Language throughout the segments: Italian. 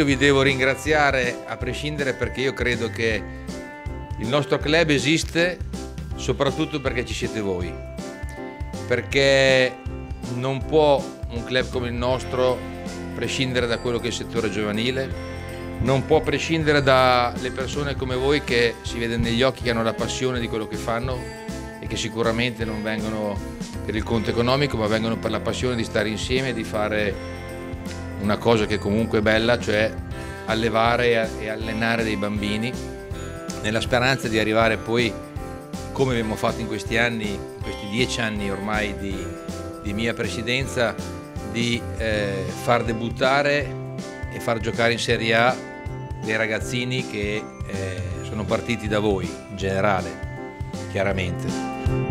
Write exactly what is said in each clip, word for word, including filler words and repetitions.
io vi devo ringraziare a prescindere, perché io credo che il nostro club esiste soprattutto perché ci siete voi, perché non può un club come il nostro prescindere da quello che è il settore giovanile, non può prescindere dalle persone come voi che si vede negli occhi che hanno la passione di quello che fanno e che sicuramente non vengono per il conto economico, ma vengono per la passione di stare insieme e di fare una cosa che comunque è bella, cioè allevare e allenare dei bambini, nella speranza di arrivare poi, come abbiamo fatto in questi anni, in questi dieci anni ormai di, di mia presidenza, di eh, far debuttare e far giocare in Serie A dei ragazzini che eh, sono partiti da voi, in generale, chiaramente.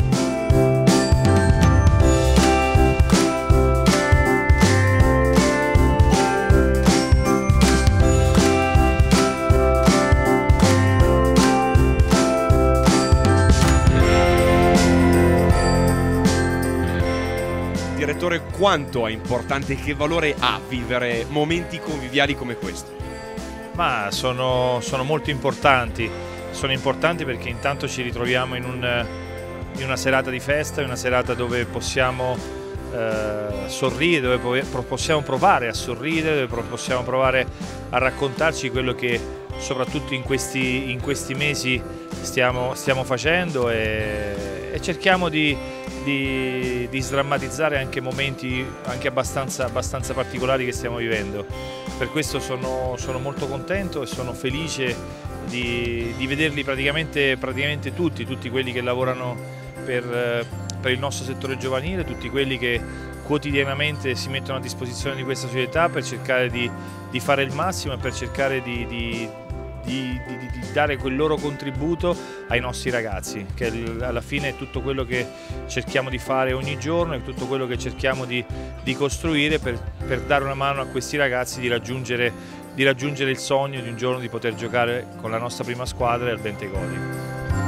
Direttore, quanto è importante e che valore ha vivere momenti conviviali come questo? Ma sono, sono molto importanti, sono importanti perché intanto ci ritroviamo in, un, in una serata di festa, in una serata dove possiamo eh, sorridere, dove possiamo provare a sorridere, dove possiamo provare a raccontarci quello che soprattutto in questi, in questi mesi stiamo, stiamo facendo e, e cerchiamo di, di, di sdrammatizzare anche momenti anche abbastanza, abbastanza particolari che stiamo vivendo. Per questo sono, sono molto contento e sono felice di, di vederli praticamente, praticamente tutti, tutti quelli che lavorano per, per il nostro settore giovanile, tutti quelli che quotidianamente si mettono a disposizione di questa società per cercare di, di fare il massimo e per cercare di, di, di, di, di dare quel loro contributo ai nostri ragazzi, che alla fine è tutto quello che cerchiamo di fare ogni giorno, è tutto quello che cerchiamo di, di costruire per, per dare una mano a questi ragazzi di raggiungere, di raggiungere il sogno di un giorno di poter giocare con la nostra prima squadra al Bentegodi.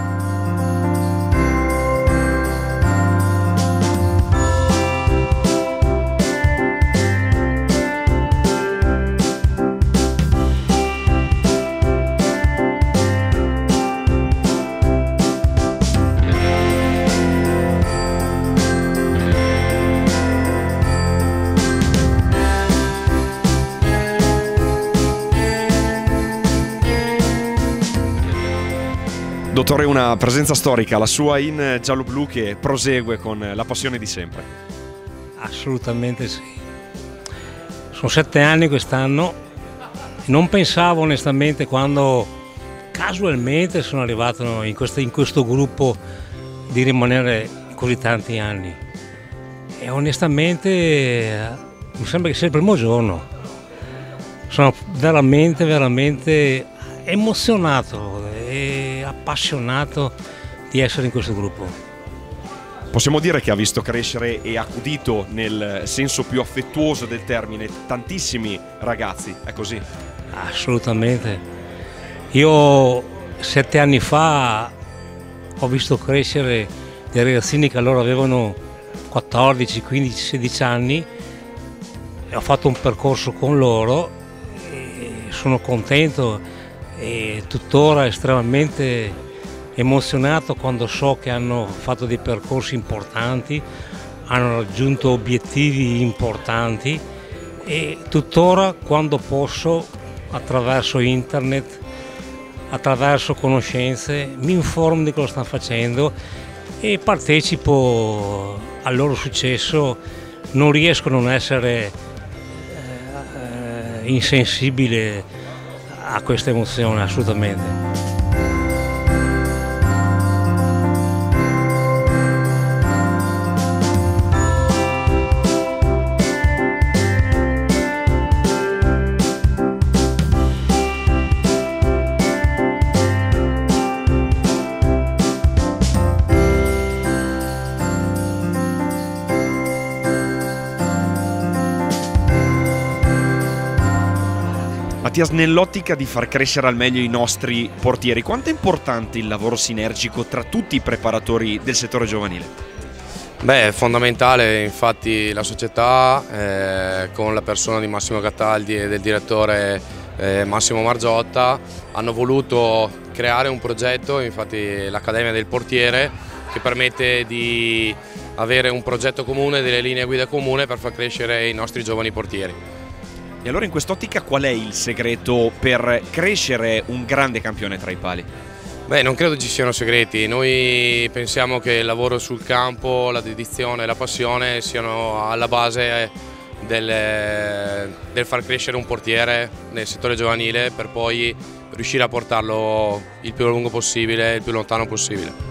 Dottore, una presenza storica, la sua in giallo-blu, che prosegue con la passione di sempre. Assolutamente sì. Sono sette anni quest'anno. Non pensavo onestamente, quando casualmente sono arrivato in questo, in questo gruppo, di rimanere così tanti anni. E onestamente mi sembra che sia il primo giorno. Sono veramente, veramente emozionato e appassionato di essere in questo gruppo. Possiamo dire che ha visto crescere e accudito, nel senso più affettuoso del termine, tantissimi ragazzi, è così? Assolutamente. Io sette anni fa ho visto crescere dei ragazzini che allora avevano quattordici, quindici, sedici anni e ho fatto un percorso con loro e sono contento e tuttora estremamente emozionato quando so che hanno fatto dei percorsi importanti, hanno raggiunto obiettivi importanti e tuttora, quando posso, attraverso internet, attraverso conoscenze, mi informo di cosa stanno facendo e partecipo al loro successo. Non riesco a non essere eh, insensibile a questa emozione, assolutamente. Mattias, nell'ottica di far crescere al meglio i nostri portieri, quanto è importante il lavoro sinergico tra tutti i preparatori del settore giovanile? Beh, è fondamentale, infatti la società eh, con la persona di Massimo Cataldi e del direttore eh, Massimo Margiotta, hanno voluto creare un progetto, infatti l'Accademia del Portiere, che permette di avere un progetto comune, delle linee guida comune per far crescere i nostri giovani portieri. E allora in quest'ottica qual è il segreto per crescere un grande campione tra i pali? Beh, non credo ci siano segreti, noi pensiamo che il lavoro sul campo, la dedizione e la passione siano alla base del, del far crescere un portiere nel settore giovanile per poi riuscire a portarlo il più a lungo possibile, il più lontano possibile.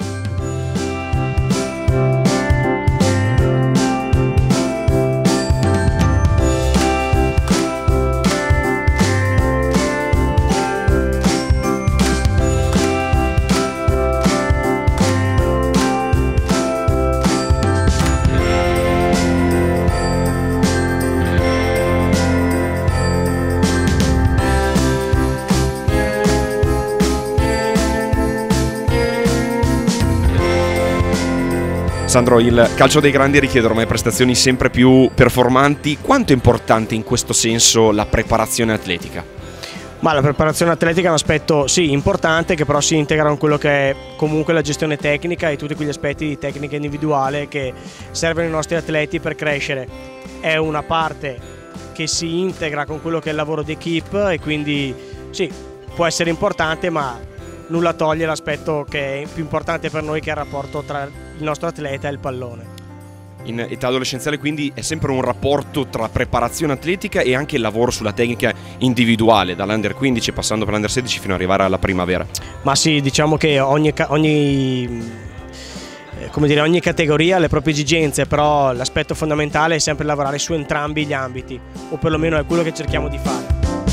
Sandro, il calcio dei grandi richiede ormai prestazioni sempre più performanti. Quanto è importante in questo senso la preparazione atletica? Ma la preparazione atletica è un aspetto sì importante, che però si integra con quello che è comunque la gestione tecnica e tutti quegli aspetti di tecnica individuale che servono ai nostri atleti per crescere. È una parte che si integra con quello che è il lavoro d'equipe e quindi sì, può essere importante, ma nulla toglie l'aspetto che è più importante per noi, che è il rapporto tra il nostro atleta e il pallone. In età adolescenziale quindi è sempre un rapporto tra preparazione atletica e anche il lavoro sulla tecnica individuale, dall'Under quindici passando per l'Under sedici fino ad arrivare alla primavera. Ma sì, diciamo che ogni, ogni, come dire, ogni categoria ha le proprie esigenze, però l'aspetto fondamentale è sempre lavorare su entrambi gli ambiti, o perlomeno è quello che cerchiamo di fare.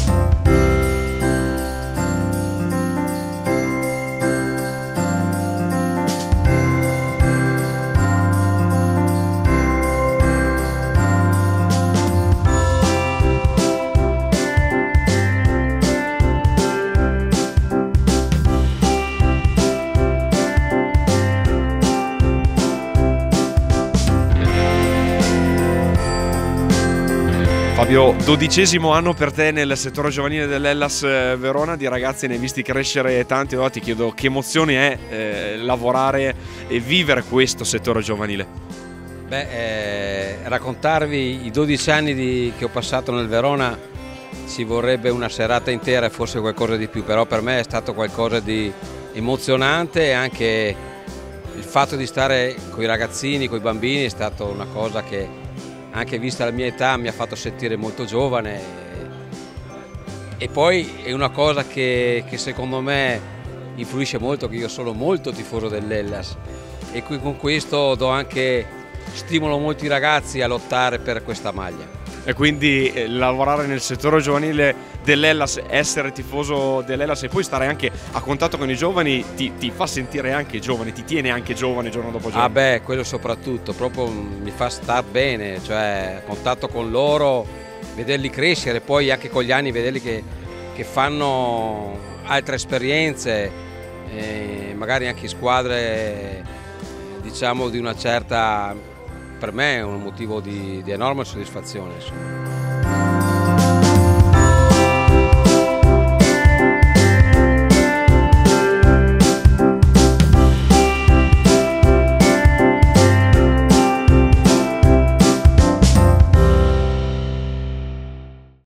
Fabio, dodicesimo anno per te nel settore giovanile dell'Hellas Verona, di ragazzi ne hai visti crescere tanti. Allora ti chiedo che emozione è eh, lavorare e vivere questo settore giovanile? Beh, eh, raccontarvi i dodici anni di, che ho passato nel Verona ci vorrebbe una serata intera e forse qualcosa di più, però per me è stato qualcosa di emozionante, e anche il fatto di stare con i ragazzini, con i bambini è stata una cosa che, anche vista la mia età, mi ha fatto sentire molto giovane. E poi è una cosa che, che secondo me influisce molto, che io sono molto tifoso dell'Hellas e qui con questo do anche stimolo molti ragazzi a lottare per questa maglia. E quindi eh, lavorare nel settore giovanile dell'Hellas, essere tifoso dell'Hellas e poi stare anche a contatto con i giovani ti, ti fa sentire anche giovane, ti tiene anche giovane giorno dopo giorno. Ah beh, quello soprattutto, proprio mi fa star bene, cioè a contatto con loro, vederli crescere, poi anche con gli anni vederli che, che fanno altre esperienze, eh, magari anche in squadre diciamo di una certa, per me è un motivo di, di enorme soddisfazione, insomma.